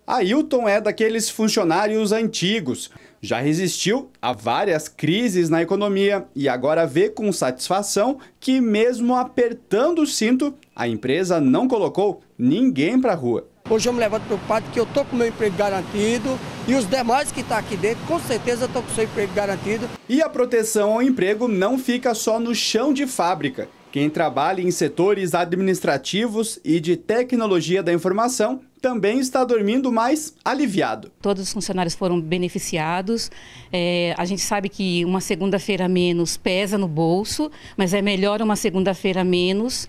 Ailton é daqueles funcionários antigos. Já resistiu a várias crises na economia e agora vê com satisfação que, mesmo apertando o cinto, a empresa não colocou ninguém para a rua. Hoje eu me levanto preocupado que eu estou com o meu emprego garantido e os demais que estão aqui dentro, com certeza estão com o seu emprego garantido. E a proteção ao emprego não fica só no chão de fábrica. Quem trabalha em setores administrativos e de tecnologia da informação também está dormindo mais aliviado. Todos os funcionários foram beneficiados. A gente sabe que uma segunda-feira a menos pesa no bolso, mas é melhor uma segunda-feira a menos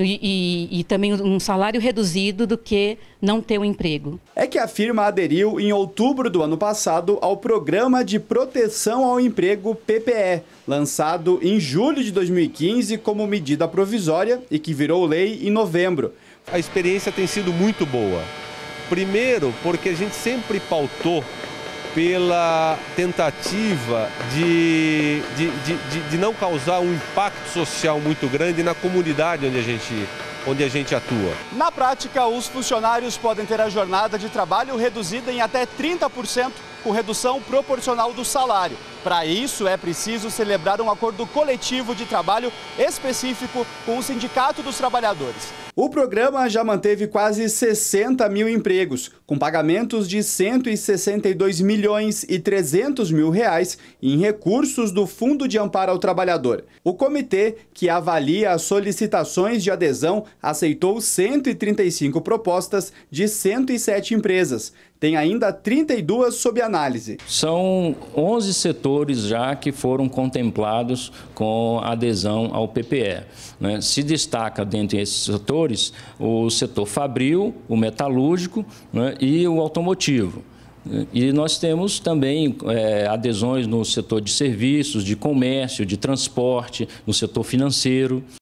e também um salário reduzido do que não ter um emprego. É que a firma aderiu em outubro do ano passado ao Programa de Proteção ao Emprego PPE, lançado em julho de 2015 como medida provisória e que virou lei em novembro. A experiência tem sido muito boa. Primeiro, porque a gente sempre pautou pela tentativa de não causar um impacto social muito grande na comunidade onde a gente atua. Na prática, os funcionários podem ter a jornada de trabalho reduzida em até 30%, com redução proporcional do salário. Para isso, é preciso celebrar um acordo coletivo de trabalho específico com o Sindicato dos Trabalhadores. O programa já manteve quase 60 mil empregos, com pagamentos de 162 milhões e 300 mil reais em recursos do Fundo de Amparo ao Trabalhador. O comitê, que avalia as solicitações de adesão, aceitou 135 propostas de 107 empresas. Tem ainda 32 sob análise. São 11 setores já que foram contemplados com adesão ao PPE. Se destaca dentre esses setores o setor fabril, o metalúrgico, e o automotivo. E nós temos também adesões no setor de serviços, de comércio, de transporte, no setor financeiro.